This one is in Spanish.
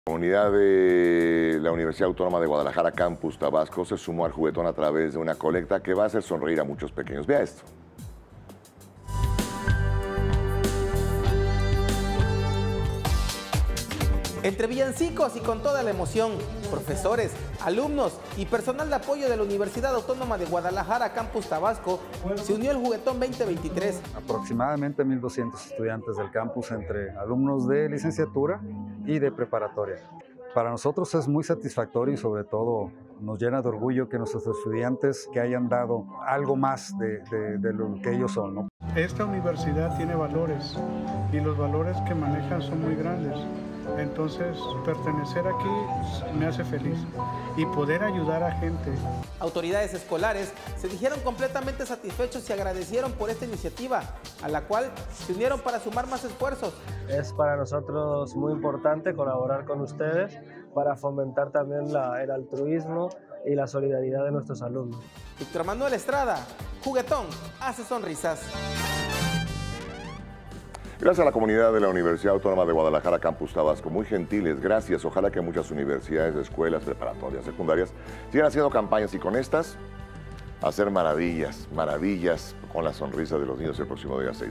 La comunidad de la Universidad Autónoma de Guadalajara, Campus Tabasco, se sumó al juguetón a través de una colecta que va a hacer sonreír a muchos pequeños. Vea esto. Entre villancicos y con toda la emoción, profesores, alumnos y personal de apoyo de la Universidad Autónoma de Guadalajara, Campus Tabasco, se unió el Juguetón 2023. Aproximadamente 1,200 estudiantes del campus entre alumnos de licenciatura y de preparatoria. Para nosotros es muy satisfactorio y sobre todo nos llena de orgullo que nuestros estudiantes que hayan dado algo más de lo que ellos son, ¿no? Esta universidad tiene valores y los valores que manejan son muy grandes. Entonces, pertenecer aquí me hace feliz y poder ayudar a gente. Autoridades escolares se dijeron completamente satisfechos y agradecieron por esta iniciativa, a la cual se unieron para sumar más esfuerzos. Es para nosotros muy importante colaborar con ustedes para fomentar también el altruismo y la solidaridad de nuestros alumnos. Víctor Manuel Estrada, Juguetón hace sonrisas. Gracias a la comunidad de la Universidad Autónoma de Guadalajara, Campus Tabasco. Muy gentiles, gracias. Ojalá que muchas universidades, escuelas, preparatorias, secundarias sigan haciendo campañas y con estas hacer maravillas con la sonrisa de los niños el próximo día 6.